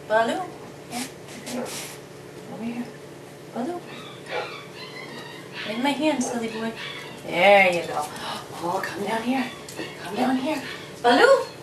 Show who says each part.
Speaker 1: Baloo. Here. Over here. Baloo. In my hand, silly boy. There you go. Oh, come down here. Come down here. Baloo.